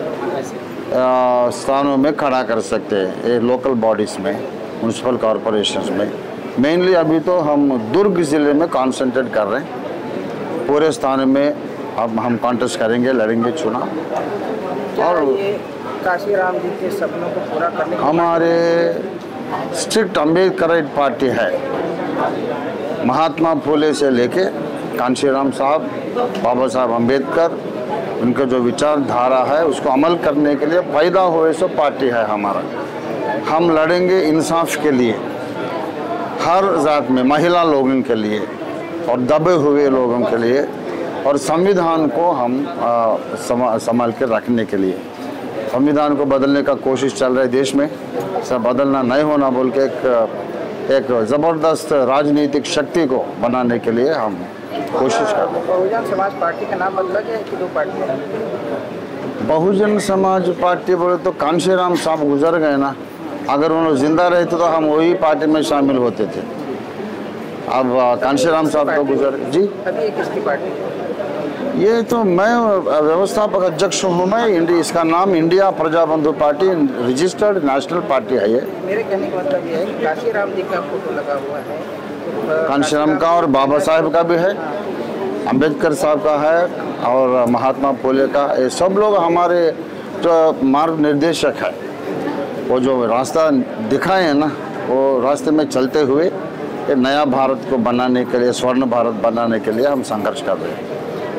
स्थानों में खड़ा कर सकते हैं ये लोकल बॉडीज़ में, म्यूनसिपल कॉरपोरेशंस में। मेनली अभी तो हम दुर्ग ज़िले में कॉन्सेंट्रेट कर रहे हैं। पूरे स्थान में अब हम कॉन्टेस्ट करेंगे, लड़ेंगे चुनाव। और काशीराम जी के सपनों को पूरा करने हमारे स्ट्रिक्ट अम्बेडकराइट पार्टी है। महात्मा फुले से लेके कांशीराम साहब, बाबा साहब अम्बेडकर, उनका जो विचारधारा है उसको अमल करने के लिए पैदा हुए सो पार्टी है हमारा। हम लड़ेंगे इंसाफ के लिए, हर जात में महिला लोगों के लिए और दबे हुए लोगों के लिए, और संविधान को हम संभाल के रखने के लिए। संविधान को बदलने का कोशिश चल रहा है देश में, सब बदलना नहीं होना बोल के एक एक ज़बरदस्त राजनीतिक शक्ति को बनाने के लिए हम कोशिश कर रहे हैं। बहुजन समाज पार्टी का नाम बदला गया है कि दो पार्टी? बहुजन समाज पार्टी बोले तो कांशीराम साहब गुजर गए ना, अगर उन्होंने जिंदा रहते तो हम वही पार्टी में शामिल होते थे। अब कांशीराम साहब तो गुजर जी। अभी किसकी पार्टी? ये तो मैं व्यवस्थापक अध्यक्ष हूँ मैं। इंडिया, इसका नाम इंडिया प्रजा बंधु पार्टी रजिस्टर्ड नेशनल पार्टी है। ये मेरे कहने का मतलब ये है कि कांशीराम जी का फोटो लगा हुआ है, तो कांशीराम का और बाबा साहेब का भी है, अम्बेडकर साहब का है और महात्मा फुले का। ये सब लोग हमारे जो मार्ग निर्देशक है, वो जो रास्ता दिखाए हैं ना, वो रास्ते में चलते हुए ये नया भारत को बनाने के लिए, स्वर्ण भारत बनाने के लिए हम संघर्ष कर रहे हैं।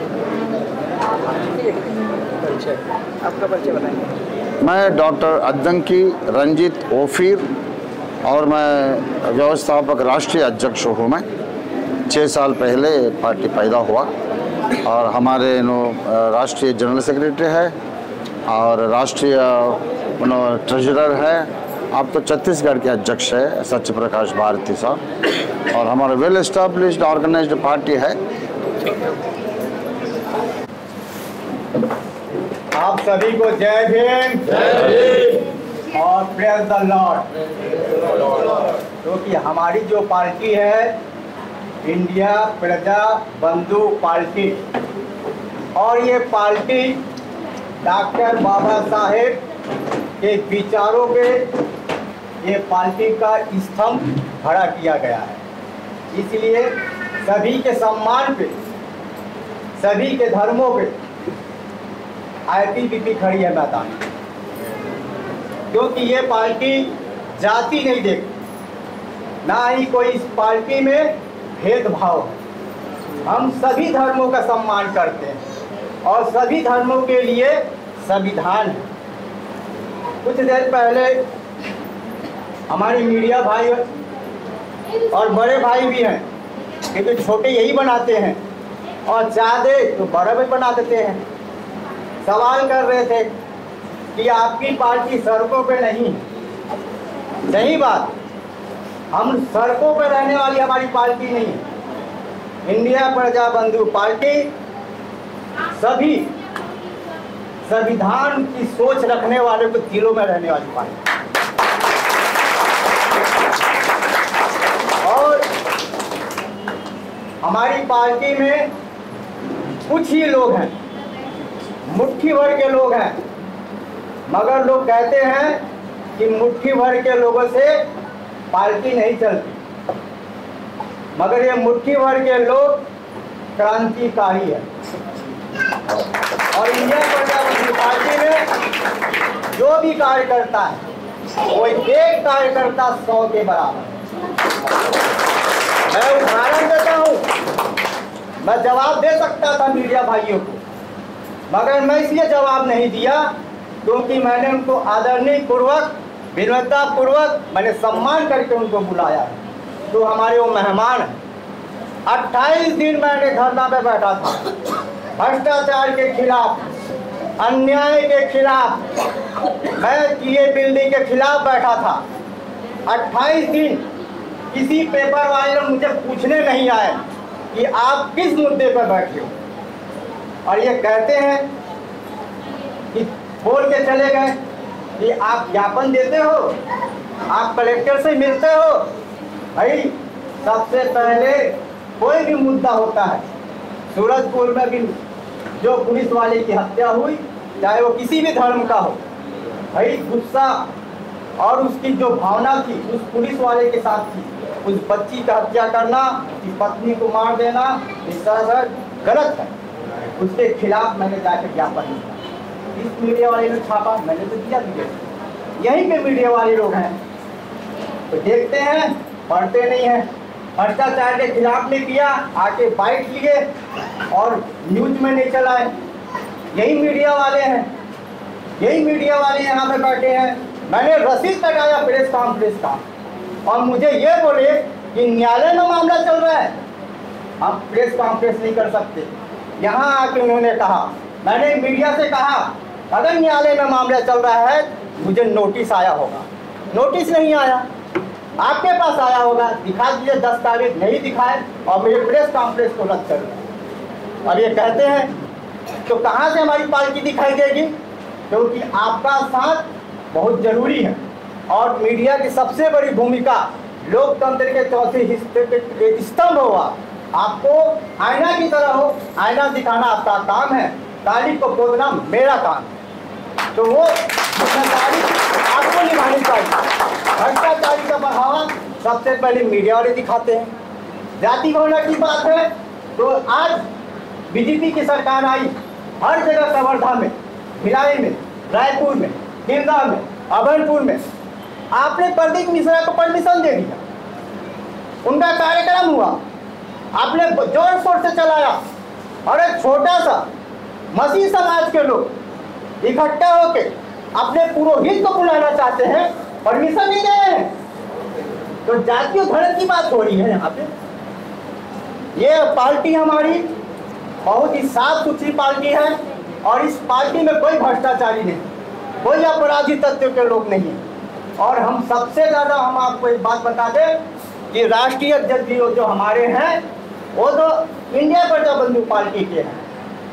आपका परिचय बताएंगे? मैं डॉक्टर अद्दंकी रंजित ओफिर और मैं व्यवस्थापक राष्ट्रीय अध्यक्ष हूँ। मैं छः साल पहले पार्टी पैदा हुआ और हमारे नो राष्ट्रीय जनरल सेक्रेटरी है और राष्ट्रीय नो ट्रेजरर है। आप तो छत्तीसगढ़ के अध्यक्ष है सत्य प्रकाश भारती साहब, और हमारा वेल एस्टाब्लिश्ड ऑर्गेनाइज्ड पार्टी है। आप सभी को जय भीम, जय भीम और प्रेज द लॉर्ड। क्योंकि हमारी जो पार्टी है इंडिया प्रजा बंधु पार्टी, और ये पार्टी डॉक्टर बाबा साहेब के विचारों पे ये पार्टी का स्तंभ खड़ा किया गया है। इसलिए सभी के सम्मान पे, सभी के धर्मों पे आईपीपीपी खड़ी है मैदान, क्योंकि ये पार्टी जाति नहीं देखती, ना ही कोई इस पार्टी में भेदभाव है। हम सभी धर्मों का सम्मान करते हैं और सभी धर्मों के लिए संविधान है। कुछ देर पहले हमारे मीडिया भाई और बड़े भाई भी हैं, क्योंकि छोटे यही बनाते हैं और ज़्यादा तो बड़े भी बना देते हैं, सवाल कर रहे थे कि आपकी पार्टी सड़कों पे नहीं है। सही बात, हम सड़कों पे रहने वाली हमारी पार्टी नहीं है। इंडिया प्रजा बंधु पार्टी सभी संविधान की सोच रखने वाले को दिलों में रहने वाली पार्टी, और हमारी पार्टी में कुछ ही लोग हैं, मुट्ठी भर के लोग हैं, मगर लोग कहते हैं कि मुट्ठी भर के लोगों से पार्टी नहीं चलती, मगर ये मुट्ठी भर के लोग क्रांतिकारी है। और इंडिया प्रजा बंधु पार्टी में जो भी कार्य करता है वो एक कार्यकर्ता सौ के बराबर। मैं उदाहरण देता हूँ, मैं जवाब दे सकता था मीडिया भाइयों को, मगर मैं इसलिए जवाब नहीं दिया क्योंकि मैंने उनको आदरणीय पूर्वक, विनम्रता पूर्वक मैंने सम्मान करके उनको बुलाया है। तो हमारे वो मेहमान हैं। अट्ठाईस दिन मैंने धरना पे बैठा था, भ्रष्टाचार के खिलाफ, अन्याय के खिलाफ, मैं किए बिल्डिंग के खिलाफ बैठा था। अट्ठाईस दिन किसी पेपर वाले ने मुझे पूछने नहीं आए कि आप किस मुद्दे पर बैठे हो, और ये कहते हैं कि बोल के चले गए कि आप ज्ञापन देते हो, आप कलेक्टर से मिलते हो। भाई सबसे पहले कोई भी मुद्दा होता है, सूरजपुर में भी जो पुलिस वाले की हत्या हुई, चाहे वो किसी भी धर्म का हो, भाई गुस्सा और उसकी जो भावना थी उस पुलिस वाले के साथ थी। उस बच्ची का हत्या करना, उसकी पत्नी को मार देना, इस तरह गलत है। उसके खिलाफ मैंने जाकर ज्ञापन दिया। इस मीडिया वाले ने छापा, मैंने तो दिया दिया। यहीं पे मीडिया वाले लोग हैं तो देखते हैं, पढ़ते नहीं हैं। भ्रष्टाचार के खिलाफ नहीं किया, आके बाइट लिए और न्यूज में नहीं चलाए। यही मीडिया वाले हैं, यही मीडिया वाले यहाँ पे बैठे हैं। मैंने रसीद कटाया प्रेस कॉन्फ्रेंस का और मुझे ये बोले कि न्यायालय में मामला चल रहा है, हम प्रेस कॉन्फ्रेंस नहीं कर सकते। यहाँ आके उन्होंने कहा, मैंने मीडिया से कहा अगर न्यायालय में मामला चल रहा है मुझे नोटिस आया होगा। नोटिस नहीं आया, आपके पास आया होगा, दिखा दीजिए दस तारीख, नहीं दिखाए और मेरे प्रेस कॉन्फ्रेंस को रद्द कर दिया। अब ये कहते हैं तो कहाँ से हमारी पार्टी दिखाई देगी? क्योंकि आपका साथ बहुत जरूरी है और मीडिया की सबसे बड़ी भूमिका लोकतंत्र के चौथे हिस्से के स्तंभ होगा। आपको आईना की तरह हो, आईना दिखाना आपका काम है, तारीख को खोदना मेरा काम है। तो वो जिम्मेदारी आपको निभानी चाहिए। भ्रष्टाचारी का बढ़ावा सबसे पहले मीडिया वाले दिखाते हैं। जाति गणना की बात है तो आज बीजेपी की सरकार आई, हर जगह कवर्धा में, भिलाई में, रायपुर में, गिरदा में, अभनपुर में आपने प्रदीप मिश्रा को परमिशन दे दिया, उनका कार्यक्रम हुआ, आपने जोर शोर से चलाया और एक छोटा सा मसीह समाज के लोग इकट्ठा होके अपने पुरोहित को बुलाना चाहते हैं, परमिशन नहीं दे रहे हैं। तो जातीय धर्म की बात हो रही है यहाँ पे। ये पार्टी हमारी बहुत ही साफ सुथरी पार्टी है और इस पार्टी में कोई भ्रष्टाचारी नहीं, कोई अपराधी तत्व के लोग नहीं है। और हम सबसे ज्यादा, हम आपको एक बात बता दें कि राष्ट्रीय अध्यक्ष जो हमारे हैं वो तो इंडिया प्रजा बंधु पार्टी के हैं,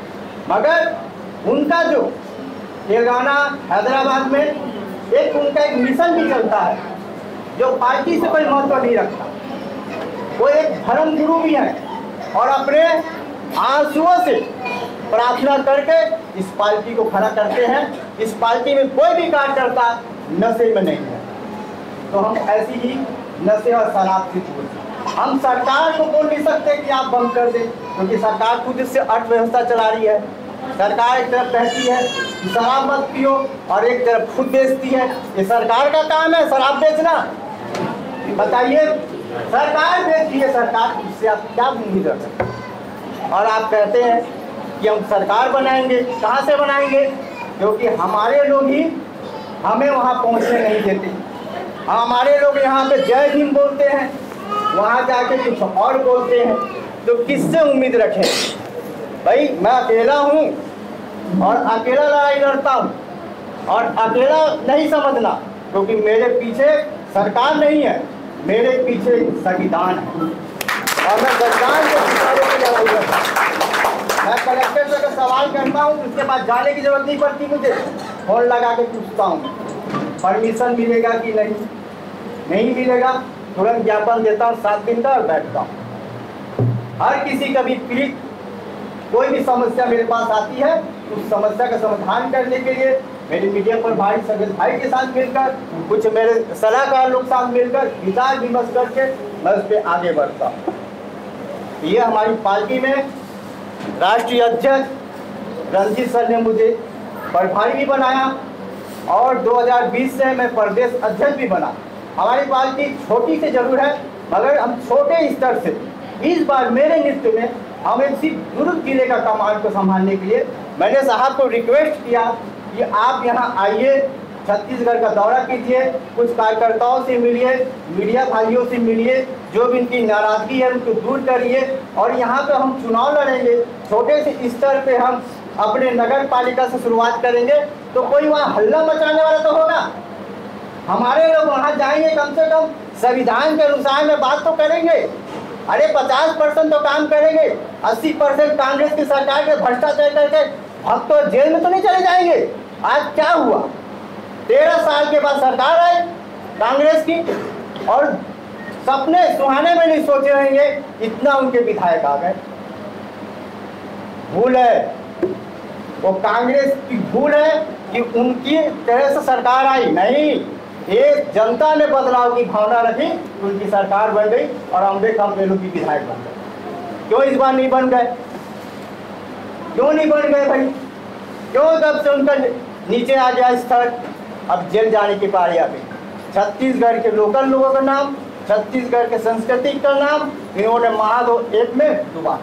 मगर उनका जो तेलंगाना हैदराबाद में एक उनका एक मिशन भी चलता है जो पार्टी से कोई महत्व नहीं रखता। वो एक धर्म गुरु भी है और अपने आंसुओं से प्रार्थना करके इस पार्टी को खड़ा करते हैं। इस पार्टी में कोई भी कार्यकर्ता नशे में नहीं है, तो हम ऐसी ही नशे और शराब से दूर हैं। हम सरकार को बोल नहीं सकते कि आप बंद कर दें, क्योंकि सरकार खुद इससे अर्थव्यवस्था चला रही है। सरकार एक तरफ कहती है कि शराब मत पियो और एक तरफ खुद बेचती है। ये सरकार का काम है शराब बेचना? बताइए, सरकार बेचती है, सरकार इससे आप क्या उम्मीद रख सकते हैं? और आप कहते हैं कि हम सरकार बनाएंगे, कहाँ से बनाएंगे? क्योंकि हमारे लोग ही हमें वहाँ पहुँचने नहीं देते। हमारे लोग यहाँ पे जय भीम बोलते हैं, वहाँ जाके कुछ और बोलते हैं, तो किससे उम्मीद रखें? भाई मैं अकेला हूँ और अकेला लड़ाई लड़ता हूँ और अकेला नहीं समझना, क्योंकि मेरे पीछे सरकार नहीं है, मेरे पीछे संविधान है और मैं संविधान के किनारे पे लड़ाई लड़ता हूँ। मैं कलेक्टर से अगर सवाल करता हूँ उसके बाद जाने की जरूरत नहीं पड़ती, मुझे फोन लगा के पूछता हूँ परमिशन मिलेगा कि नहीं, नहीं मिलेगा तुरंत ज्ञापन देता हूँ सात दिन का और बैठता हूँ। हर किसी का भी पीड़ित कोई भी समस्या मेरे पास आती है, उस समस्या का समाधान करने के लिए मेरे मीडिया पर भाई सगल भाई के साथ मिलकर, कुछ मेरे सलाहकार लोग साथ मिलकर विचार विमर्श करके मैं उस पर आगे बढ़ता हूँ। ये हमारी पार्टी में राष्ट्रीय अध्यक्ष रंजीत सर ने मुझे प्रभारी भी बनाया और दो हज़ार बीस से मैं प्रदेश अध्यक्ष भी बना। हमारी पार्टी छोटी से जरूर है, मगर हम छोटे स्तर से इस बार मेरे नेतृत्व में हम इसी दुर्ग जिले का कमान को संभालने के लिए मैंने साहब को रिक्वेस्ट किया कि आप यहाँ आइए, छत्तीसगढ़ का दौरा कीजिए, कुछ कार्यकर्ताओं से मिलिए, मीडिया भाइयों से मिलिए, जो भी इनकी नाराजगी है उनको दूर करिए और यहाँ पे हम चुनाव लड़ेंगे। छोटे से स्तर पे हम अपने नगर पालिका से शुरुआत करेंगे, तो कोई वहाँ हल्ला मचाने वाला तो होगा। हमारे लोग वहाँ जाएंगे, कम से कम संविधान के अनुसार में बात तो करेंगे। अरे पचास परसेंट तो काम करेंगे, अस्सी परसेंट कांग्रेस की सरकार के भ्रष्टाचार करके अब तो जेल में तो नहीं चले जाएंगे। आज क्या हुआ, तेरह साल के बाद सरकार आई कांग्रेस की और सपने सुहाने में नहीं सोचे रहेंगे इतना उनके विधायक आ गए। भूल है, वो कांग्रेस की भूल है कि उनकी तरह से सरकार आई नहीं, ये जनता ने बदलाव की भावना रखी, उनकी सरकार बन गई और अम्बे कम्पेलों की विधायक बन गए। क्यों इस बार नहीं बन गए? क्यों नहीं बन गए भाई? क्यों तब से उनका नीचे आ गया स्तर, अब जेल जाने की पारी आ गई। छत्तीसगढ़ के लोकल लोगों का नाम, छत्तीसगढ़ के संस्कृति का नाम इन्होंने महादो एक में डुबा।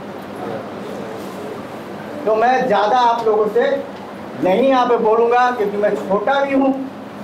तो मैं ज़्यादा आप लोगों से नहीं यहाँ पे बोलूँगा, क्योंकि मैं छोटा भी हूँ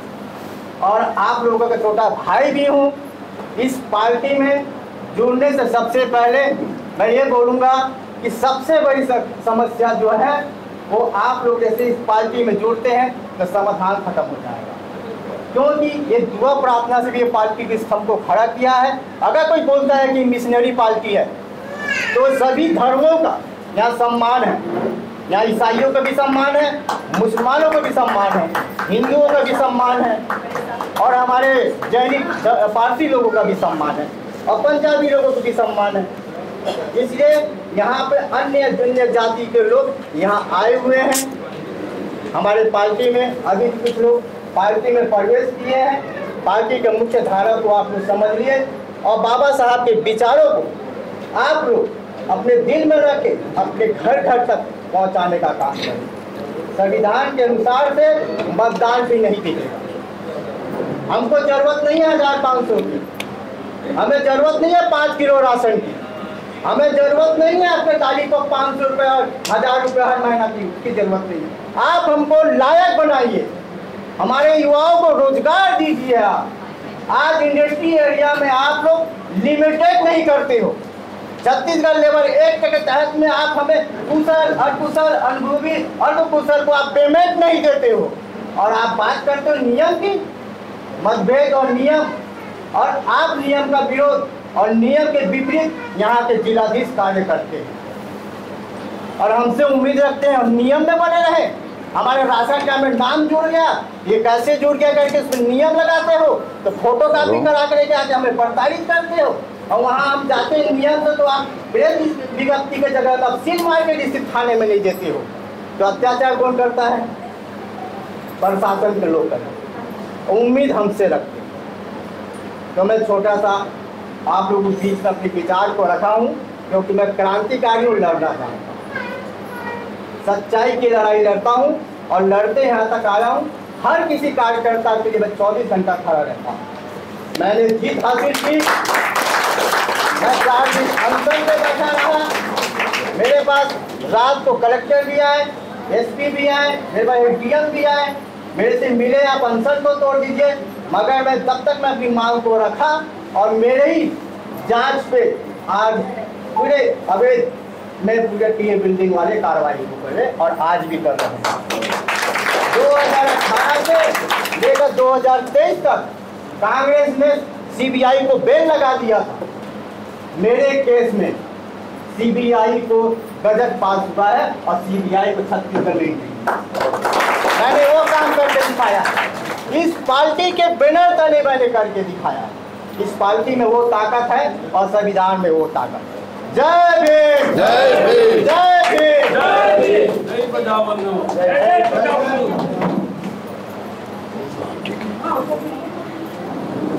और आप लोगों का छोटा भाई भी हूँ। इस पार्टी में जुड़ने से सबसे पहले मैं ये बोलूँगा कि सबसे बड़ी समस्या जो है वो आप लोग जैसे इस पार्टी में जुड़ते हैं तो समाधान खत्म हो जाएगा, क्योंकि ये दुआ प्रार्थना से भी ये पार्टी के स्तंभ को खड़ा किया है। अगर कोई बोलता है कि मिशनरी पार्टी है तो सभी धर्मों का यहाँ सम्मान है, यहाँ ईसाइयों का भी सम्मान है, मुसलमानों का भी सम्मान है, हिंदुओं का भी सम्मान है और हमारे जैनिक पारसी लोगों का भी सम्मान है और पंजाबी लोगों का भी सम्मान है। इसलिए यहाँ पे अन्य अन्य जाति के लोग यहाँ आए हुए हैं हमारे पार्टी में। अभी कुछ लोग पार्टी में प्रवेश किए हैं, पार्टी के मुख्य धारा को आप लोग समझ लिए और बाबा साहब के विचारों को आप लोग अपने दिल में रख के अपने घर घर तक पहुंचाने का काम करें। संविधान के अनुसार से मतदान भी नहीं दिखेगा। हमको जरूरत नहीं है हजार पाँच सौ की, हमें जरूरत नहीं है पाँच किलो राशन की, हमें जरूरत नहीं है अपने गाड़ी को पाँच सौ रुपये और हजार रुपये हर महीना की की जरूरत नहीं है। आप हमको लायक बनाइए, हमारे युवाओं को रोजगार दीजिए। आप आज इंडस्ट्री एरिया में आप लोग लिमिटेड नहीं करते हो। छत्तीसगढ़ लेबर एक्ट के तहत में आप हमें कुशल अकुशल अनुभवी अर्धकुशल को आप पेमेंट नहीं देते हो और आप बात करते हो नियम की। मतभेद और नियम, और आप नियम का विरोध और नियम के विपरीत यहाँ के जिलाधीश कार्य करते हैं और हमसे उम्मीद रखते हैं हम नियम में बने रहे। हमारे राशन कार्ड में नाम जुड़ गया, ये कैसे जुड़ गया करके उसमें नियम लगाते हो, तो फोटो कापी करा करके आके हमें प्रताड़ित करते हो और वहाँ हम जाते हैं नियम से तो आप प्रेस विज्ञप्ति की जगह आप सील मार के डिस्ट्रिक्ट थाने में नहीं देते हो। तो अत्याचार कौन करता है? प्रशासन के लोग करते हैं। उम्मीद हमसे रखते हैं। तो मैं छोटा सा आप लोगों के बीच में अपने विचार को रखा हूँ, क्योंकि मैं क्रांतिकारी हूँ, लड़ना चाहता हूँ, सच्चाई की लड़ाई लड़ता हूँ और लड़ते यहाँ तक आया हूँ। हर किसी कार्यकर्ता के लिए मैं चौबीस घंटा खड़ा रहता हूँ। मैंने जीत हासिल की, मैं चार दिन अनशन पे बैठा रहा। मेरे पास रात को कलेक्टर भी आए, एसपी भी आए, मेरे पास एडीएम भी आए, मेरे से मिले आप अनशन को तोड़ दीजिए, मगर मैं तब तक मैं अपनी मांग को रखा और मेरे ही जांच पे आज पूरे अवैध में पूरे टी ए बिल्डिंग वाले कार्रवाई को करे और आज भी कर रहे हैं। दो हज़ार अठारह से लेकर दो हज़ार तेईस तक कांग्रेस ने सीबीआई को बेल लगा दिया था। मेरे केस में सीबीआई को गजट पास हुआ है और सीबीआई को छत्तीसगढ़ नहीं दी। मैंने वो काम करके दिखाया, इस पार्टी के बैनर तले मैंने करके दिखाया। इस पार्टी में वो ताकत है और संविधान में वो ताकत है। जय भीम, जय भीम, जय भीम, जय भीम, जय बंधु।